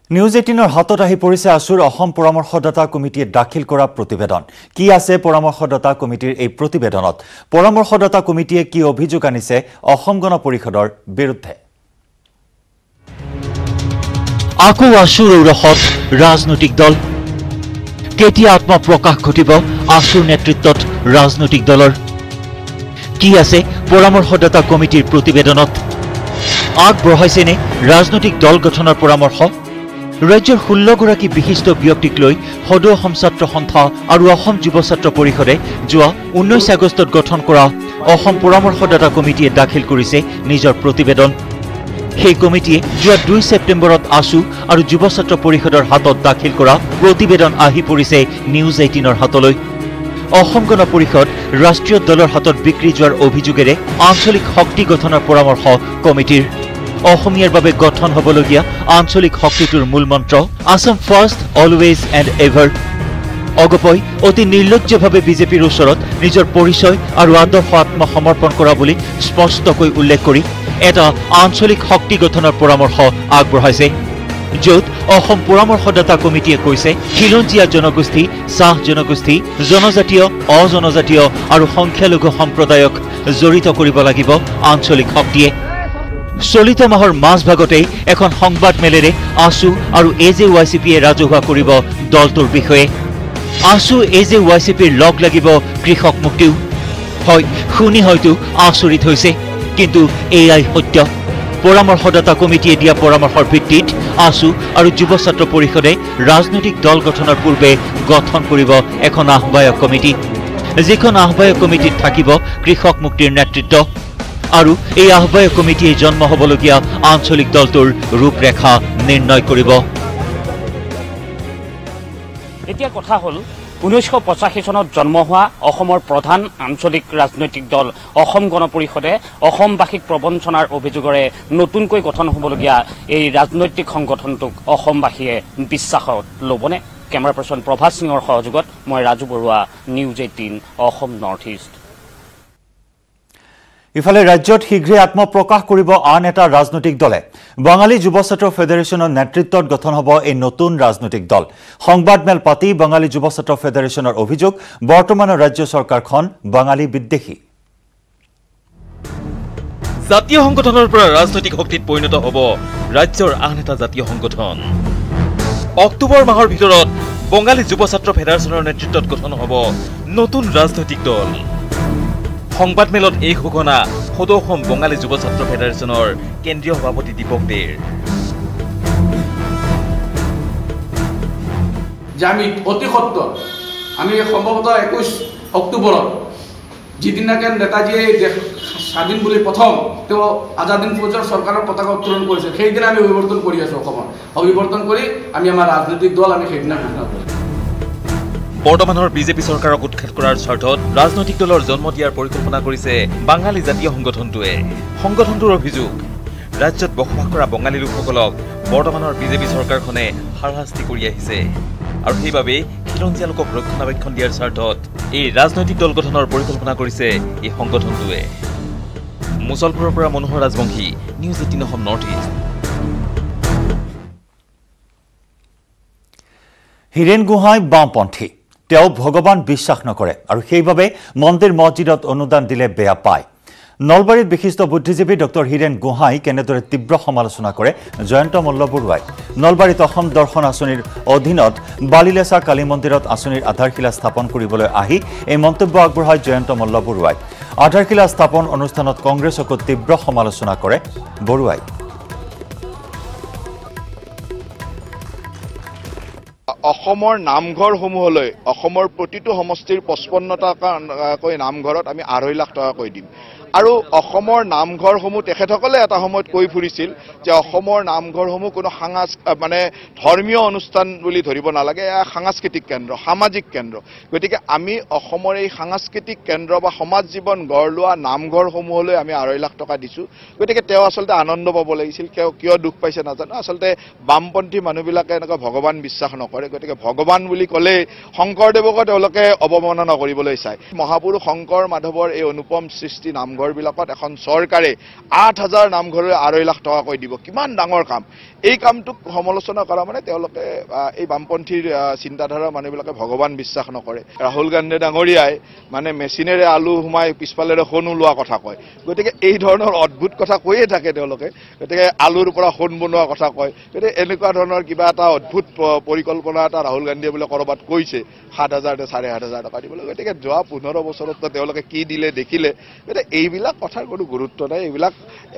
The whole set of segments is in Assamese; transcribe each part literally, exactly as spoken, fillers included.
নিউজ এইটিনৰ হাতত আহি পৰিছে আসুৰ অসম পৰামৰ্শদাতা কমিটিয়ে দাখিল কৰা প্ৰতিবেদন কি আছে পৰামৰ্শদাতা কমিটিৰ এই প্ৰতিবেদনত পৰামৰ্শদাতা কমিটিয়ে কি অভিযোগ আনিছে অসম গণ পৰিষদৰ বিৰুদ্ধে আকো আসুৰ উৰহত ৰাজনৈতিক দল কেতিয়া আত্মপ্ৰকাশ ঘটিব আসুৰ নেতৃত্বত ৰাজনৈতিক দলৰ কি আছে পৰামৰ্শদাতা কমিটিৰ প্ৰতিবেদনত আগবঢ়াইছেনে ৰাজনৈতিক দল গঠনৰ পৰামৰ্শ ৰাজ্যৰ ষোল্ল গৰাকী বিশিষ্ট ব্যক্তিক লৈ সদৌ অসম ছাত্ৰ সন্থা আৰু অসম যুৱ ছাত্ৰ পৰিষদে যোৱা ঊনৈশ আগষ্টত গঠন কৰা অসম পৰামৰ্শদাতা কমিটিয়ে দাখিল কৰিছে নিজৰ প্ৰতিবেদন সেই কমিটিয়ে যোৱা দুই ছেপ্টেম্বৰত আসু আৰু যুৱ ছাত্ৰ পৰিষদৰ হাতত দাখিল কৰা প্ৰতিবেদন আহি পৰিছে নিউজ এইটিনৰ হাতলৈ অসম গণ পৰিষদ ৰাষ্ট্ৰীয় দলৰ হাতত বিক্ৰী যোৱাৰ অভিযোগেৰে আঞ্চলিক শক্তি গঠনৰ পৰামৰ্শ কমিটিৰ অসমীয়াৰ বাবে গঠন হ'বলগীয়া আঞ্চলিক শক্তিটোৰ মূল মন্ত্ৰ Assam first always and ever অগপই অতি নিৰ্লজ্জভাৱে বিজেপিৰ ওচৰত নিজৰ পৰিচয় আৰু আদৰ্শ আত্মসমৰ্পণ কৰা বুলি স্পষ্টকৈ উল্লেখ কৰি এটা আঞ্চলিক শক্তি গঠনৰ পৰামৰ্শ আগবঢ়াইছে য'ত অসম পৰামৰ্শদাতা কমিটিয়ে কৈছে খিলঞ্জীয়া জনগোষ্ঠী চাহ জনগোষ্ঠী জনজাতীয় অজনজাতীয় আৰু সংখ্যালঘু সম্প্ৰদায়ক জড়িত কৰিব লাগিব আঞ্চলিক শক্তিয়ে চলিত মাহৰ মাজভাগতেই এখন সংবাদ মেলেৰে আসু আৰু এ জে ৱাই চি পিয়ে ৰাজহুৱা কৰিব দলটোৰ বিষয়ে আসু এ জে ৱাই চি পিৰ লগ লাগিব কৃষক মুক্তিও হয় শুনি হয়তো আচৰিত হৈছে কিন্তু এয়াই সত্য পৰামৰ্শদাতা কমিটিয়ে দিয়া পৰামৰ্শৰ ভিত্তিত আসু আৰু যুৱ ছাত্ৰ পৰিষদে ৰাজনৈতিক দল গঠনৰ পূৰ্বে গঠন কৰিব এখন আহ্বায়ক কমিটি যিখন আহ্বায়ক কমিটিত থাকিব কৃষক মুক্তিৰ নেতৃত্ব আৰু এই আহ্বায়ক কমিটিয়ে জন্ম হ'বলগীয়া আঞ্চলিক দলটোৰ ৰূপৰেখা নিৰ্ণয় কৰিব এতিয়া কথা হ'ল ঊনৈছশ পঁচাশী চনত জন্ম হোৱা অসমৰ প্ৰধান আঞ্চলিক ৰাজনৈতিক দল অসম গণ পৰিষদে অসমবাসীক প্ৰবঞ্চনাৰ অভিযোগেৰে নতুনকৈ গঠন হ'বলগীয়া এই ৰাজনৈতিক সংগঠনটোক অসমবাসীয়ে বিশ্বাসত ল'বনে কেমেৰা পাৰ্চন প্ৰভাত সিঙৰ সহযোগত মই Raju Baruah news eighteen Assam north east ইফালে ৰাজ্যত শীঘ্ৰে আত্মপ্ৰকাশ কৰিব আন এটা ৰাজনৈতিক দলে বাঙালী যুৱ ছাত্ৰ ফেডাৰেশ্যনৰ নেতৃত্বত গঠন হ'ব এই নতুন ৰাজনৈতিক দল সংবাদমেল পাতি বাঙালী যুৱ ছাত্ৰ ফেডাৰেশ্যনৰ অভিযোগ বৰ্তমানৰ ৰাজ্য চৰকাৰখন বাঙালী বিদ্বেষী জাতীয় সংগঠনৰ পৰা ৰাজনৈতিক শক্তিত পৰিণত হ'ব ৰাজ্যৰ আন এটা জাতীয় সংগঠন অক্টোবৰ মাহৰ ভিতৰত বাঙালী যুৱ ছাত্ৰ ফেডাৰেশ্যনৰ নেতৃত্বত গঠন হ'ব নতুন ৰাজনৈতিক দল সংবাদমেলত এই ঘোষণা সদৌ অসম বাঙালী যুৱ ছাত্ৰ ফেডাৰেশ্যনৰ কেন্দ্ৰীয় সভাপতি দীপক দেৰ যে আমি অতি সত্তৰ আমি সম্ভৱতঃ একৈশ অক্টোবৰত যিদিনাকে নেতাজীয়ে দেশ স্বাধীন বুলি প্ৰথম তেওঁ আজাদিন ফৌজৰ চৰকাৰৰ পতাকা উত্তোলন কৰিছে সেইদিনা আমি অভিৱৰ্তন কৰি আছো অসমত অভিৱৰ্তন কৰি আমি আমাৰ ৰাজনৈতিক দল আমি সেইদিনা ঘোষণা কৰিছোঁ বৰ্তমানৰ বিজেপি চৰকাৰক উৎখাত কৰাৰ স্বাৰ্থত ৰাজনৈতিক দলৰ জন্ম দিয়াৰ পৰিকল্পনা কৰিছে বাঙালী জাতীয় সংগঠনটোৱে সংগঠনটোৰ অভিযোগ ৰাজ্যত বসবাস কৰা বাঙালী লোকসকলক বৰ্তমানৰ বিজেপি চৰকাৰখনে হাৰাশাস্তি কৰি আহিছে আৰু সেইবাবে খিলঞ্জীয়া লোকক ৰক্ষণাবেক্ষণ দিয়াৰ স্বাৰ্থত এই ৰাজনৈতিক দল গঠনৰ পৰিকল্পনা কৰিছে এই সংগঠনটোৱে মুছলপুৰৰ পৰা Manohar Rajbongshi news eighteen Assam north east Hiren Gohain বামপন্থী তেওঁ ভগৱান বিশ্বাস নকৰে আৰু সেইবাবে মন্দিৰ মছজিদত অনুদান দিলে বেয়া পায় নলবাৰীত বিশিষ্ট বুদ্ধিজীৱী ডক্টৰ হীৰেণ গোহাঁই কেনেদৰে তীব্ৰ সমালোচনা কৰে জয়ন্ত মল্ল বৰুৱাই নলবাৰীত অসম দৰ্শন আঁচনিৰ অধীনত বালিলেচা কালী মন্দিৰত আঁচনিৰ আধাৰশিলা স্থাপন কৰিবলৈ আহি এই মন্তব্য আগবঢ়ায় জয়ন্ত মল্ল বৰুৱাই আধাৰশিলা স্থাপন অনুষ্ঠানত কংগ্ৰেছকো তীব্ৰ সমালোচনা কৰে বৰুৱাই অসমৰ নামঘৰসমূহলৈ অসমৰ প্ৰতিটো সমষ্টিৰ পঁচপন্নটাকৈ নামঘৰত আমি আঢ়ৈ লাখ টকাকৈ দিম আৰু অসমৰ নামঘৰসমূহ তেখেতসকলে এটা সময়ত কৈ ফুৰিছিল যে অসমৰ নামঘৰসমূহ কোনো সাংস্ মানে ধৰ্মীয় অনুষ্ঠান বুলি ধৰিব নালাগে এয়া সাংস্কৃতিক কেন্দ্ৰ সামাজিক কেন্দ্ৰ গতিকে আমি অসমৰ এই সাংস্কৃতিক কেন্দ্ৰ বা সমাজ জীৱন গঢ় লোৱা নামঘৰসমূহলৈ আমি আঢ়ৈ লাখ টকা দিছোঁ গতিকে তেওঁ আচলতে আনন্দ পাব লাগিছিল তেওঁ কিয় দুখ পাইছে নাজানো আচলতে বামপন্থী মানুহবিলাকে এনেকুৱা ভগৱান বিশ্বাস নকৰে গতিকে ভগৱান বুলি ক'লে শংকৰদেৱকো তেওঁলোকে অৱমাননা কৰিবলৈ চায় মহাপুৰুষ শংকৰ মাধৱৰ এই অনুপম সৃষ্টি নামঘৰ নামঘৰবিলাকত এখন চৰকাৰে আঠ হাজাৰ নামঘৰলৈ আঢ়ৈ লাখ টকাকৈ দিব কিমান ডাঙৰ কাম এই কামটোক সমালোচনা কৰা মানে তেওঁলোকে এই বামপন্থীৰ চিন্তাধাৰাৰ মানুহবিলাকে ভগৱান বিশ্বাস নকৰে ৰাহুল গান্ধী ডাঙৰীয়াই মানে মেচিনেৰে আলু সোমাই পিছফালেৰে সোণ ওলোৱা কথা কয় গতিকে এই ধৰণৰ অদ্ভুত কথা কৈয়ে থাকে তেওঁলোকে গতিকে আলুৰ পৰা সোণ বনোৱা কথা কয় গতিকে এনেকুৱা ধৰণৰ কিবা এটা অদ্ভুত পৰিকল্পনা এটা ৰাহুল গান্ধীয়ে বোলে ক'ৰবাত কৈছে সাত হাজাৰ চাৰে সাত হাজাৰ টকা দিবলৈ গতিকে যোৱা পোন্ধৰ বছৰত তেওঁলোকে কি দিলে দেখিলে গতিকে এইবিলাক কথাৰ কোনো গুৰুত্ব নাই এইবিলাক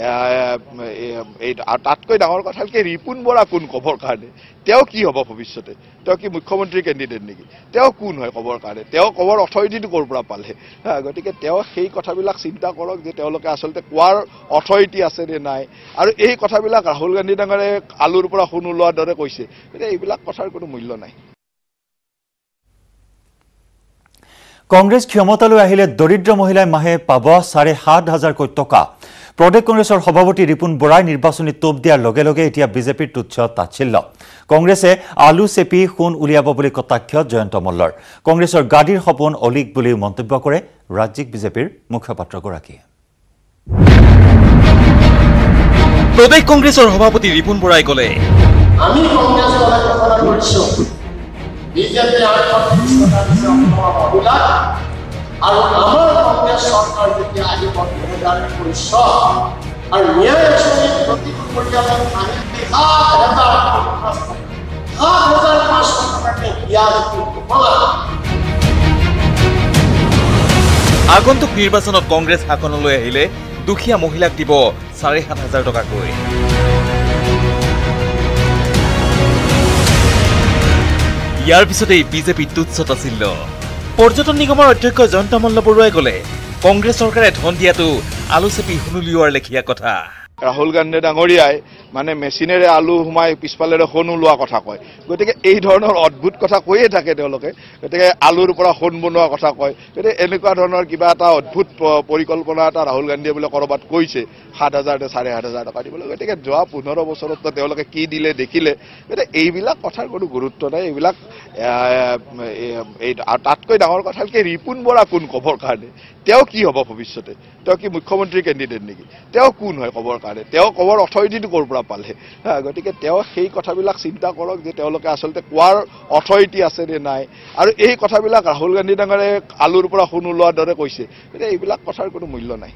তাতকৈ ডাঙৰ কথা কি ৰিপুন বৰা কোন ক'বৰ কাৰণে তেওঁ কি হ'ব ভৱিষ্যতে তেওঁ কি মুখ্যমন্ত্ৰী কেণ্ডিডেট নেকি তেওঁ কোন হয় ক'বৰ কাৰণে তেওঁ ক'বৰ অথৰিটিটো ক'ৰ পৰা পালে গতিকে তেওঁ সেই কথাবিলাক চিন্তা কৰক যে তেওঁলোকে আচলতে কোৱাৰ অথৰিটি আছে নে নাই আৰু এই কথাবিলাক ৰাহুল গান্ধী ডাঙৰে আলুৰ পৰা সোণ ওলোৱাৰ দৰে কৈছে গতিকে এইবিলাক কথাৰ কোনো মূল্য নাই কংগ্ৰেছ ক্ষমতালৈ আহিলে দৰিদ্ৰ মহিলাই মাহে পাব চাৰে সাত হাজাৰ কোটি টকা প্ৰদেশ কংগ্ৰেছৰ সভাপতি ৰিপুন বৰাই নিৰ্বাচনী তোপ দিয়াৰ লগে লগে এতিয়া বিজেপিৰ তুচ্ছ তাচ্ছিল্য কংগ্ৰেছে আলু চেপি সোণ উলিয়াব বুলি কটাক্ষ জয়ন্ত মল্লৰ কংগ্ৰেছৰ গাদীৰ সপোন অলিক বুলিও মন্তব্য কৰে ৰাজ্যিক বিজেপিৰ মুখপাত্ৰগৰাকীয়ে প্ৰদেশ কংগ্ৰেছৰ সভাপতি ৰিপুন বৰাই ক'লে আমি কংগ্ৰেছৰ কথা কৰিছো বিজেপি মহিলা আৰু আমাৰ কংগ্ৰেছ চৰকাৰ যেতিয়া আহিব দুহেজাৰ একৈশ আৰু ন্যায় আঁচনিৰ প্ৰতিটো পৰিয়ালক আমি সাত হাজাৰ পাঁচশ টকাকে দিয়া আগন্তুক নিৰ্বাচনত কংগ্ৰেছ শাসনলৈ আহিলে দুখীয়া মহিলাক দিব চাৰে সাত হাজাৰ টকাকৈ ইয়াৰ পিছতেই বিজেপি তুচ্ছ তাচ্ছিল্য পৰ্যটন নিগমৰ অধ্যক্ষ জয়ন্ত মল্ল বৰুৱাই ক'লে কংগ্ৰেছ চৰকাৰে ধন দিয়াটো আলু চেপি সোণ উলিওৱাৰ লেখীয়া কথা ৰাহুল গান্ধী ডাঙৰীয়াই মানে মেচিনেৰে আলু সোমাই পিছফালেৰে সোণ ওলোৱা কথা কয় গতিকে এই ধৰণৰ অদ্ভুত কথা কৈয়ে থাকে তেওঁলোকে গতিকে আলুৰ পৰা সোণ বনোৱা কথা কয় গতিকে এনেকুৱা ধৰণৰ কিবা এটা অদ্ভুত পৰিকল্পনা এটা ৰাহুল গান্ধীয়ে বোলে ক'ৰবাত কৈছে সাত হাজাৰ চাৰে সাত হাজাৰ টকা দিবলৈ গতিকে যোৱা পোন্ধৰ বছৰত তেওঁলোকে কি দিলে দেখিলে গতিকে এইবিলাক কথাৰ কোনো গুৰুত্ব নাই এইবিলাক তাতকৈ ডাঙৰ কথা কি ৰিপুন বৰা কোন ক'বৰ কাৰণে তেওঁ কি হ'ব ভৱিষ্যতে তেওঁ কি মুখ্যমন্ত্ৰী কেণ্ডিডেট নেকি তেওঁ কোন হয় ক'বৰ কাৰণে তেওঁ ক'বৰ অথৰিটিটো ক'ৰ পৰা পালে গতিকে তেওঁ সেই কথাবিলাক চিন্তা কৰক যে তেওঁলোকে আচলতে কোৱাৰ অথৰিটি আছে নে নাই আৰু এই কথাবিলাক ৰাহুল গান্ধী ডাঙৰে আলুৰ পৰা সোণ ওলোৱাৰ দৰে কৈছে গতিকে এইবিলাক কথাৰ কোনো মূল্য নাই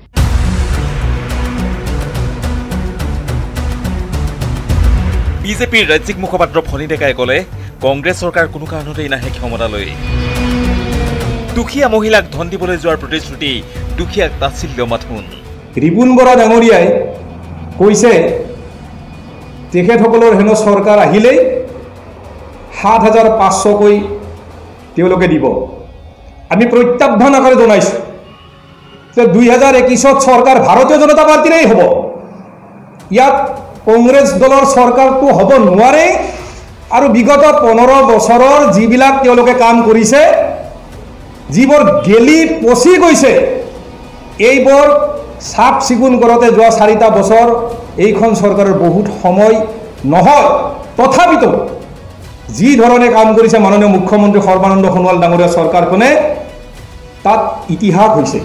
বিজেপিৰ ৰাজ্যিক মুখপাত্ৰ ফণী ডেকাই ক'লে কংগ্ৰেছ চৰকাৰ কোনো কাৰণতেই নাহে ক্ষমতালৈ দুখীয়া মহিলাক ধন দিবলৈ যোৱাৰ প্ৰতিশ্ৰুতি দুখীয়াক তাচ্ছিল্য মাথোন ৰিপুন বৰা ডাঙৰীয়াই কৈছে তেখেতসকলৰ হেনো চৰকাৰ আহিলেই সাত হাজাৰ পাঁচশকৈ তেওঁলোকে দিব আমি প্ৰত্যাহ্বান আকাৰে জনাইছোঁ যে দুই হাজাৰ একৈছত চৰকাৰ ভাৰতীয় জনতা পাৰ্টীৰেই হ'ব ইয়াত কংগ্ৰেছ দলৰ চৰকাৰটো হ'ব নোৱাৰে আৰু বিগত পোন্ধৰ বছৰৰ যিবিলাক তেওঁলোকে কাম কৰিছে যিবোৰ গেলি পচি গৈছে এইবোৰ চাফ চিকুণ কৰোঁতে যোৱা চাৰিটা বছৰ এইখন চৰকাৰৰ বহুত সময় নহয় তথাপিতো যি ধৰণে কাম কৰিছে মাননীয় মুখ্যমন্ত্ৰী সৰ্বানন্দ সোণোৱাল ডাঙৰীয়া চৰকাৰখনে তাত ইতিহাস হৈছে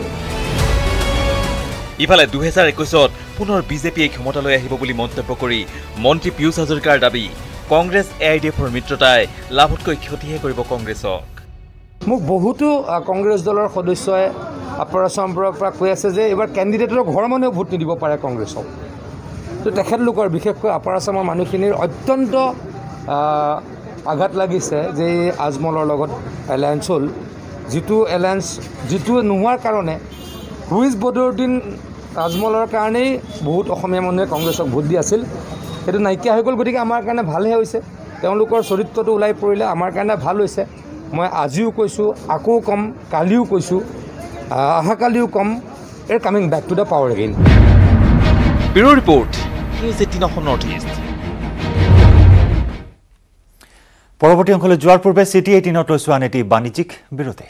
ইফালে দুহেজাৰ একৈছত পুনৰ বিজেপিয়ে ক্ষমতালৈ আহিব বুলি মন্তব্য কৰি মন্ত্ৰী পীয়ুষ হাজৰিকাৰ দাবী কংগ্ৰেছ এ আই ডি এফৰ মিত্ৰতাই লাভতকৈ ক্ষতিহে কৰিব কংগ্ৰেছক মোক বহুতো কংগ্ৰেছ দলৰ সদস্যই পৰস্পৰৰ পৰা কৈ আছে যে এইবাৰ কেণ্ডিডেটৰ ঘৰৰ মানুহে ভোট নিদিব পাৰে কংগ্ৰেছক তো তেখেতলোকৰ বিশেষকৈ আপাৰ আছামৰ মানুহখিনিৰ অত্যন্ত আঘাত লাগিছে যে আজমলৰ লগত এলায়েন্স হ'ল যিটো এলায়েন্স যিটো নোহোৱাৰ কাৰণে ৰুইজ বদৰুদ্দিন আজমলৰ কাৰণেই বহুত অসমীয়া মানুহে কংগ্ৰেছক ভোট দি আছিল সেইটো নাইকিয়া হৈ গ'ল গতিকে আমাৰ কাৰণে ভালহে হৈছে তেওঁলোকৰ চৰিত্ৰটো ওলাই পৰিলে আমাৰ কাৰণে ভাল হৈছে মই আজিও কৈছোঁ আকৌ ক'ম কালিও কৈছোঁ অহাকালিও ক'ম are coming back to the power again bureau report news eighteen Assam north east পৰৱৰ্তী অংশলৈ যোৱাৰ পূৰ্বে চিটি এইটিনত লৈছোঁ আন এটি বাণিজ্যিক বিৰতি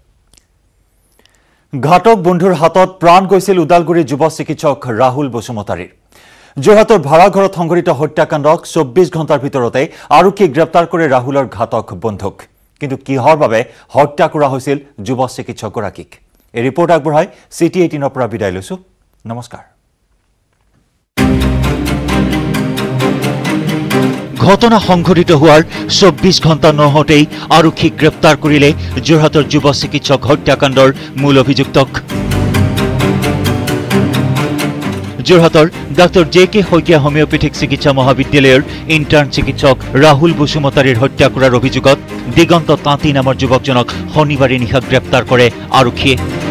ঘাতক বন্ধুৰ হাতত প্ৰাণ গৈছিল ওদালগুৰিৰ যুৱ চিকিৎসক ৰাহুল বসুমতাৰীৰ যোৰহাটৰ ভাড়াঘৰত সংঘটিত হত্যাকাণ্ডক চৌব্বিছ ঘণ্টাৰ ভিতৰতে আৰক্ষীয়ে গ্ৰেপ্তাৰ কৰে ৰাহুলৰ ঘাতক বন্ধুক কিন্তু কিহৰ বাবে হত্যা কৰা হৈছিল যুৱ চিকিৎসকগৰাকীক এই ৰিপৰ্ট আগবঢ়াই চিটি এইটিনৰ পৰা বিদায় লৈছোঁ নমস্কাৰ ঘটনা সংঘটিত হোৱাৰ চৌব্বিছ ঘণ্টা নহওঁতেই আৰক্ষীক গ্ৰেপ্তাৰ কৰিলে যোৰহাটৰ যুৱ চিকিৎসক হত্যাকাণ্ডৰ মূল অভিযুক্তক যোৰহাটৰ doctor J K Saikia homeopathic চিকিৎসা মহাবিদ্যালয়ৰ ইণ্টাৰ্ণ চিকিৎসক ৰাহুল বসুমতাৰীৰ হত্যা কৰাৰ অভিযোগত দিগন্ত তাঁতী নামৰ যুৱকজনক শনিবাৰে নিশা গ্ৰেপ্তাৰ কৰে আৰক্ষীয়ে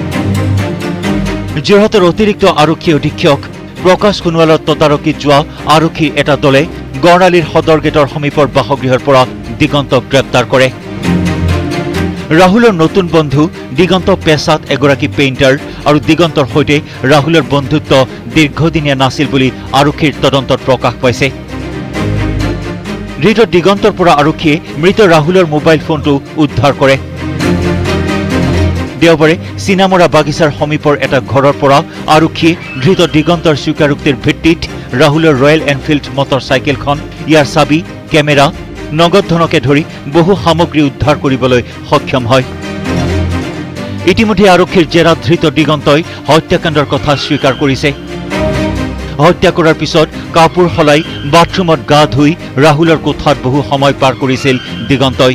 যোৰহাটৰ অতিৰিক্ত আৰক্ষী অধীক্ষক প্ৰকাশ সোণোৱালৰ তদাৰকীত যোৱা আৰক্ষীৰ এটা দলে গড়ালিৰ সদৰ গেটৰ সমীপৰ বাসগৃহৰ পৰা দিগন্তক গ্ৰেপ্তাৰ কৰে ৰাহুলৰ নতুন বন্ধু দিগন্ত পেছাত এগৰাকী পেইণ্টাৰ আৰু দিগন্তৰ সৈতে ৰাহুলৰ বন্ধুত্ব দীৰ্ঘদিনীয়া নাছিল বুলি আৰক্ষীৰ তদন্তত প্ৰকাশ পাইছে ধৃত দিগন্তৰ পৰা আৰক্ষীয়ে মৃত ৰাহুলৰ মোবাইল ফোনটো উদ্ধাৰ কৰে দেওবাৰে চিনামৰা বাগিচাৰ সমীপৰ এটা ঘৰৰ পৰা আৰক্ষীয়ে ধৃত দিগন্তৰ স্বীকাৰোক্তিৰ ভিত্তিত ৰাহুলৰ ৰয়েল এনফিল্ড মটৰ চাইকেলখন ইয়াৰ চাবি কেমেৰা নগদ ধনকে ধৰি বহু সামগ্ৰী উদ্ধাৰ কৰিবলৈ সক্ষম হয় ইতিমধ্যে আৰক্ষীৰ জেৰাত ধৃত দিগন্তই হত্যাকাণ্ডৰ কথা স্বীকাৰ কৰিছে হত্যা কৰাৰ পিছত কাপোৰ সলাই বাথৰুমত গা ধুই ৰাহুলৰ কোঠাত বহু সময় পাৰ কৰিছিল দিগন্তই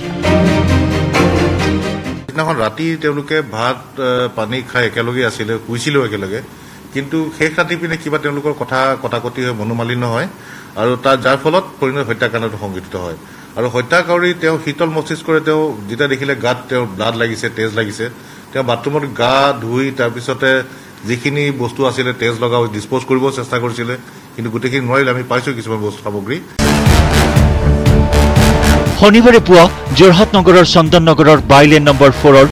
সিদিনাখন ৰাতি তেওঁলোকে ভাত পানী খাই একেলগে আছিলে শুইছিলো একেলগে কিন্তু শেষ ৰাতি পিনে কিবা তেওঁলোকৰ কথা কটাকটি হৈ মনোমালিন্য হয় আৰু তাৰ যাৰ ফলত পৰিণত হত্যাকাণ্ডটো সংঘটিত হয় আৰু হত্যাকাৰী তেওঁ শীতল মস্তিষ্কৰে তেওঁ যেতিয়া দেখিলে গাত তেওঁ ব্লাড লাগিছে তেজ লাগিছে তেওঁ বাথৰুমত গা ধুই তাৰপিছতে যিখিনি বস্তু আছিলে তেজ লগা ডিছপ'জ কৰিব চেষ্টা কৰিছিলে কিন্তু গোটেইখিনি নোৱাৰিলে আমি পাইছোঁ কিছুমান বস্তু সামগ্ৰী শনিবাৰে পুৱা যোৰহাট নগৰৰ চন্দন নগৰৰ বাইলেন নম্বৰ ফ'ৰৰ